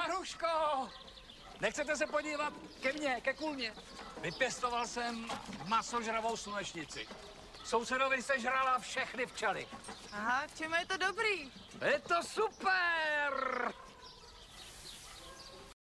Maruško! Nechcete se podívat ke mně, ke kůlně? Vypěstoval jsem masožravou slunečnici. Sousedovi se žrala všechny včely. Aha, v čem je to dobrý? Je to super!